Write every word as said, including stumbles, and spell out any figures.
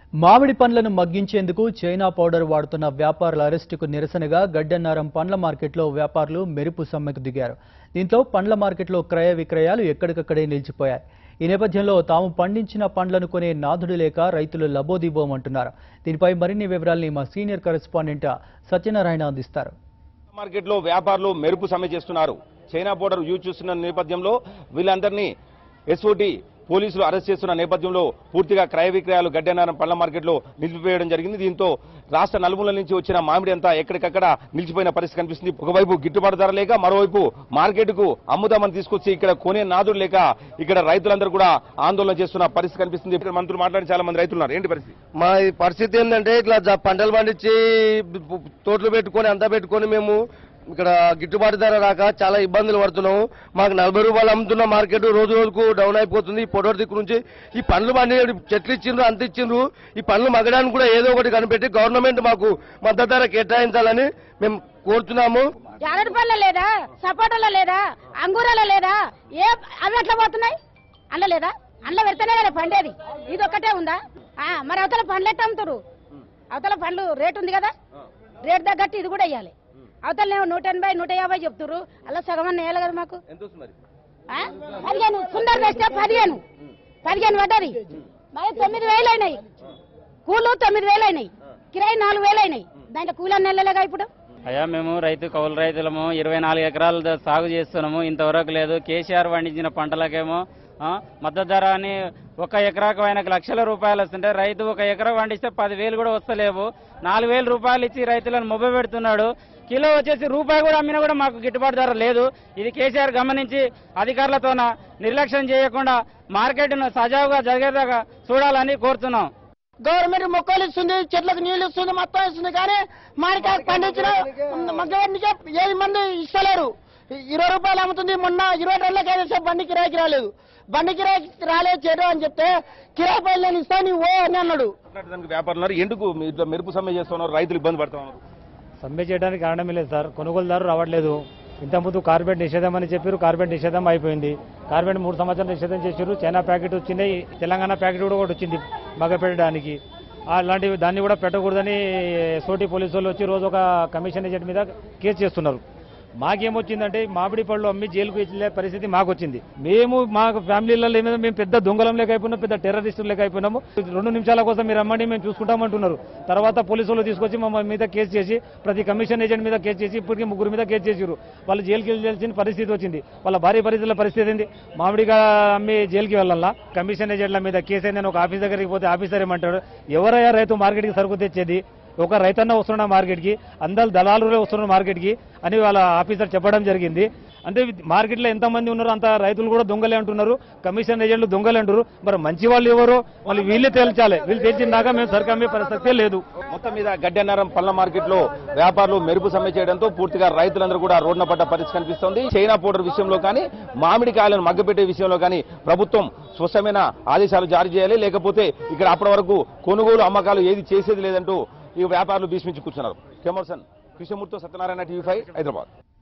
మామిడి పండ్లను మగ్గించేందుకు China powder వాడుతున్న వ్యాపారుల అరెస్టుకు నిరసనగా గడ్డన్నారం పండ్ల మార్కెట్లో వ్యాపారులు మెరుపు సమ్మెకు దిగారు. దీంతో పండ్ల మార్కెట్లో క్రయ విక్రయాలు ఎక్కడికక్కడే నిలిచిపోయాయి. ఈ నేపథ్యంలో తాము పండించిన పండ్లను కొనే నాథుడు లేక రైతులు లబోదిబోమంటున్నారు. దీనిపై మరిన్ని వివరాల్ని మా సీనియర్ కరెస్పాండెంట్ సత్యనారాయణ అందిస్తారు. మార్కెట్లో వ్యాపారులు మెరుపు సమ్మె చేస్తున్నారు. చైనా పౌడర్ యూజ్ చేస్తున్న నేపథ్యంలో వీళ్ళందరినీ ఎస్ఓటీ పోలీసులు అరెస్ట్ చేస్తున్న నేపథ్యంలో పూర్తిగా క్రయ విక్రయాలు గడ్డన్నారం పళ్ళ మార్కెట్లో నిలిపివేయడం జరిగింది. దీంతో రాష్ట్ర నలుమూలల నుంచి వచ్చిన మామిడి అంతా ఎక్కడికక్కడ నిలిచిపోయిన పరిస్థితి కనిపిస్తుంది. ఒకవైపు గిట్టుబాటు ధర లేక మరోవైపు మార్కెట్కు అమ్ముదామని తీసుకొచ్చి ఇక్కడ కొనే నాదుడు లేక ఇక్కడ రైతులందరూ కూడా ఆందోళన చేస్తున్న పరిస్థితి కనిపిస్తుంది. ఇక్కడ మంత్రులు మాట్లాడి చాలా మంది రైతులు ఉన్నారు. ఏంటి పరిస్థితి? మా పరిస్థితి ఏంటంటే ఇట్లా పంటలు పండించి తోటలు పెట్టుకొని అంతా పెట్టుకొని మేము ఇక్కడ గిట్టుబాటు ధర రాక చాలా ఇబ్బందులు పడుతున్నాము. మాకు నలభై రూపాయలు అమ్ముతున్న మార్కెట్ రోజు రోజుకు డౌన్ అయిపోతుంది. పొడోటి దిక్కు నుంచి ఈ పండ్లు పండి చెట్లు ఇచ్చిండ్రు, అంత ఇచ్చిండ్రు. ఈ పండ్లు మగ్గడానికి కూడా ఏదో ఒకటి కనిపెట్టి గవర్నమెంట్ మాకు మద్దతు ధర కేటాయించాలని మేము కోరుతున్నాము. జాలడి పళ్ళ లేదా, సపోటాల లేదా, అంగూరాల లేదా, ఏ అవి ఎట్లా పోతున్నాయి? అల్ల లేదా, అల్ల పెడితేనే కదా పండేది. ఇది ఒక్కటే ఉందా? మరి అవతల పండ్లు ఎట్లా అమ్ముతారు? అవతల పండ్లు రేటు ఉంది కదా, రేటు తగ్గట్టు ఇది కూడా ఇవ్వాలి. అవతల నూట ఎనభై నూట యాభై చెప్తారు, అలా సగం అన్న వేయాలి కదా మాకు. పదిహేను సుందర్ వేస్తే పదిహేను పదిహేను పడ్డది. మరి తొమ్మిది వేలు అయినాయి కూలు, తొమ్మిది వేలు అయినాయి కిరాయి, నాలుగు వేలు అయినాయి. దాంట్లో కూలి అన్న వెళ్ళలేగా ఇప్పుడు. అయ్యా మేము రైతు కౌలు రైతులము, ఇరవై నాలుగు ఎకరాలు సాగు చేస్తున్నాము. ఇంతవరకు లేదు. కేసీఆర్ పండించిన పంటలకేమో మద్దతు ధర అని ఒక ఎకరాకు ఆయనకు లక్షల రూపాయలు వస్తుంటే రైతు ఒక ఎకరా పండిస్తే పదివేలు కూడా వస్తలేవు. నాలుగు వేల రూపాయలు ఇచ్చి రైతులను మొబ్బ పెడుతున్నాడు. కిలో వచ్చేసి రూపాయి కూడా అమ్మినా కూడా మాకు గిట్టుబాటు ధర లేదు. ఇది కేసీఆర్ గమనించి అధికారులతోన నిర్లక్ష్యం చేయకుండా మార్కెట్ను సజావుగా జరిగేదాకా చూడాలని కోరుతున్నాం. గవర్నమెంట్ మొక్కలు ఇస్తుంది, చెట్లకు నీళ్లు ఇస్తుంది, మొత్తం ఇస్తుంది. కానీ మామిడికాయ పండించిన ఏడు మంది ఇస్తలేరు. ఇరవై రూపాయలు అమ్ముతుంది. మొన్న ఇరవై టన్నులకి అయితే బండి కిరాయికి రాలేదు. బండి కిరాయి రాలేదు చేయడం అని చెప్తే కిరాయి పైలు నేను ఇస్తాను ఓ అని అన్నాడు. వ్యాపారులు ఎందుకు మెరుపు సమ్మె చేస్తున్నారు? రైతులు ఇబ్బంది పడుతున్నారు. సమ్మె చేయడానికి కారణమే లేదు సార్. కొనుగోలుదారు రావట్లేదు. ఇంతకుముందు కార్బెట్ నిషేధం అని చెప్పారు, కార్బెట్ నిషేధం అయిపోయింది. కార్బెట్ మూడు సంవత్సరాలు నిషేధం చేశారు. చైనా ప్యాకెట్ వచ్చింది, తెలంగాణ ప్యాకెట్ కూడా ఒకటి వచ్చింది మగ పెట్టడానికి. అలాంటివి దాన్ని కూడా పెట్టకూడదని సోటి పోలీసు వాళ్ళు వచ్చి రోజు ఒక కమిషన్ ఏజెంట్ మీద కేసు చేస్తున్నారు. మాకేమొచ్చిందంటే మామిడి పళ్ళు అమ్మి జైలుకు వెళ్ళే పరిస్థితి మాకు వచ్చింది. మేము మా ఫ్యామిలీలలో ఏమైనా మేము పెద్ద దొంగలం లేక అయిపోయినాం, పెద్ద టెర్రరిస్టులు లేక అయిపోయినాము. రెండు నిమిషాల కోసం మీరు అమ్మండి మేము చూసుకుంటామంటున్నారు. తర్వాత పోలీసులు తీసుకొచ్చి మా మీద కేసు చేసి ప్రతి కమిషన్ ఏజెంట్ మీద కేసు చేసి ఇప్పటికీ ముగ్గురు మీద కేసు చేసారు. వాళ్ళు జైలుకి వెళ్ళాల్సిన పరిస్థితి వచ్చింది. వాళ్ళ భారీ పరిస్థితుల పరిస్థితి ఏంది? మామిడిగా అమ్మి జైలుకి వెళ్ళాలా? కమిషన్ ఏజెంట్ల మీద కేసు అయిందని ఒక ఆఫీస్ దగ్గరికి పోతే ఆఫీసర్ ఏమంటాడు, ఎవరయ్యా రైతు మార్కెట్కి సరుకు తెచ్చేది? ఒక రైతన్న వస్తున్న మార్కెట్కి, అందరు దళారులే వస్తున్న మార్కెట్కి అని వాళ్ళ ఆఫీసర్ చెప్పడం జరిగింది. అంటే మార్కెట్లో ఎంతమంది ఉన్నారో అంత రైతులు కూడా దొంగలే అంటున్నారు, కమిషన్ ఏజెంట్లు దొంగలే అంటారు. మరి మంచి వాళ్ళు ఎవరో వాళ్ళు వీళ్ళే తేల్చాలి. వీళ్ళు తేల్చిందాకా మేము సరుకు అమ్మే పరిస్థితి లేదు. మొత్తం మీద గడ్డన్నారం పళ్ళ మార్కెట్ లో వ్యాపారులు మెరుపు సమ్మె చేయడంతో పూర్తిగా రైతులందరూ కూడా రోడ్న పడ్డ పరిస్థితి కనిపిస్తోంది. చైనా పౌడర్ విషయంలో కానీ, మామిడికాయలను మగ్గపెట్టే విషయంలో కానీ ప్రభుత్వం స్పష్టమైన ఆదేశాలు జారీ చేయాలి. లేకపోతే ఇక్కడ అప్పటి వరకు కొనుగోలు అమ్మకాలు ఏది చేసేది లేదంటూ ఈ వ్యాపారులు భీష్మించి కూర్చున్నారు. కెమర్సన్ కృష్ణమూర్తితో సత్యనారాయణ, టీవీ ఫైవ్, హైదరాబాద్.